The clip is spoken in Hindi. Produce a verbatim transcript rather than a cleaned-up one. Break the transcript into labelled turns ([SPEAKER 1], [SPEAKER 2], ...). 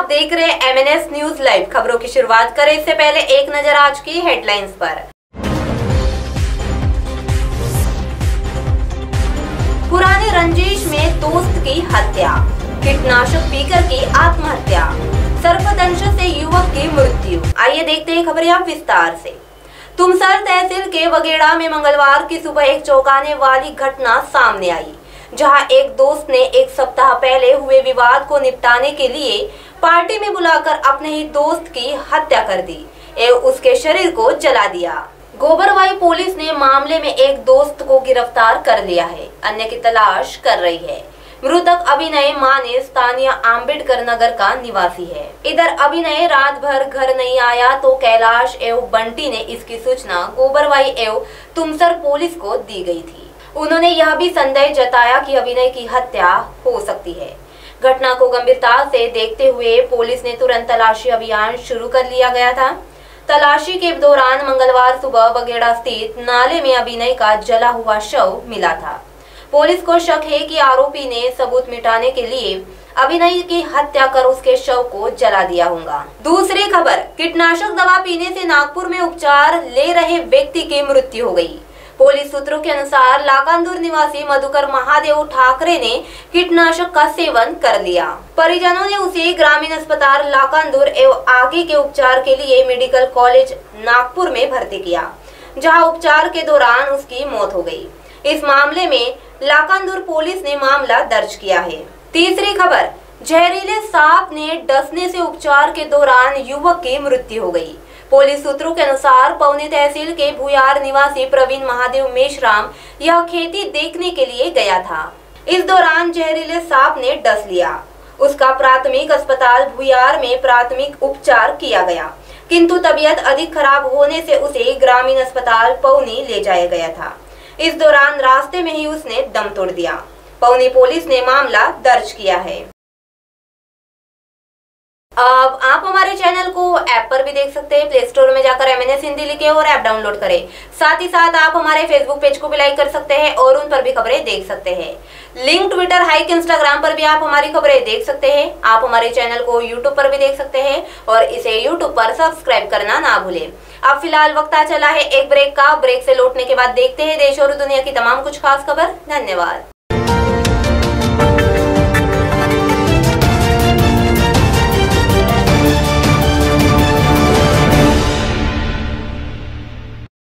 [SPEAKER 1] आप देख रहे हैं M N S news live. खबरों की शुरुआत करें इससे पहले एक नजर आज की हेडलाइंस पर। पुराने रंजिश में दोस्त की हत्या, कीटनाशक पीकर की आत्महत्या, सर्पदंश से युवक की मृत्यु। आइए देखते हैं खबरें अब विस्तार से। तुमसर तहसील के वगेड़ा में मंगलवार की सुबह एक चौंकाने वाली घटना सामने आई, जहां एक दोस्त ने एक सप्ताह पहले हुए विवाद को निपटाने के लिए पार्टी में बुलाकर अपने ही दोस्त की हत्या कर दी एवं उसके शरीर को जला दिया। गोबरवाई पुलिस ने मामले में एक दोस्त को गिरफ्तार कर लिया है, अन्य की तलाश कर रही है। मृतक अभिनय माने स्थानीय आम्बेडकर नगर का निवासी है। इधर अभिनय रात भर घर नहीं आया तो कैलाश एवं बंटी ने इसकी सूचना गोबरवाई एवं तुमसर पुलिस को दी गई थी। उन्होंने यह भी संदेह जताया कि अभिनय की हत्या हो सकती है। घटना को गंभीरता से देखते हुए पुलिस ने तुरंत तलाशी अभियान शुरू कर लिया गया था। तलाशी के दौरान मंगलवार सुबह बगेड़ा स्थित नाले में अभिनय का जला हुआ शव मिला था। पुलिस को शक है कि आरोपी ने सबूत मिटाने के लिए अभिनय की हत्या कर उसके शव को जला दिया होगा। दूसरी खबर, कीटनाशक दवा पीने से नागपुर में उपचार ले रहे व्यक्ति की मृत्यु हो गई। पुलिस सूत्रों के अनुसार लाकांदूर निवासी मधुकर महादेव ठाकरे ने कीटनाशक का सेवन कर लिया। परिजनों ने उसे ग्रामीण अस्पताल लाकांदूर एवं आगे के उपचार के लिए मेडिकल कॉलेज नागपुर में भर्ती किया, जहां उपचार के दौरान उसकी मौत हो गई। इस मामले में लाकांदूर पुलिस ने मामला दर्ज किया है। तीसरी खबर, जहरीले सांप ने डसने से उपचार के दौरान युवक की मृत्यु हो गई। पुलिस सूत्रों के अनुसार पौनी तहसील के भुयार निवासी प्रवीण महादेव मेश्राम यह खेती देखने के लिए गया था। इस दौरान जहरीले सांप ने डस लिया। उसका प्राथमिक अस्पताल भुयार में प्राथमिक उपचार किया गया, किंतु तबीयत अधिक खराब होने से उसे ग्रामीण अस्पताल पौनी ले जाया गया था। इस दौरान रास्ते में ही उसने दम तोड़ दिया। पौनी पुलिस ने मामला दर्ज किया है। अब आप हमारे चैनल को ऐप पर भी देख सकते हैं। प्ले स्टोर में जाकर एम एन एस हिंदी लिखें और ऐप डाउनलोड करें। साथ ही साथ आप हमारे फेसबुक पेज को भी लाइक कर सकते हैं और उन पर भी खबरें देख सकते हैं। लिंक ट्विटर, हाइक, इंस्टाग्राम पर भी आप हमारी खबरें देख सकते हैं। आप हमारे चैनल को यूट्यूब पर भी देख सकते हैं और इसे यूट्यूब पर सब्सक्राइब करना ना भूलें। अब फिलहाल वक्त आ चला है एक ब्रेक का। ब्रेक से लौटने के बाद देखते हैं देश और दुनिया की तमाम कुछ खास खबर। धन्यवाद।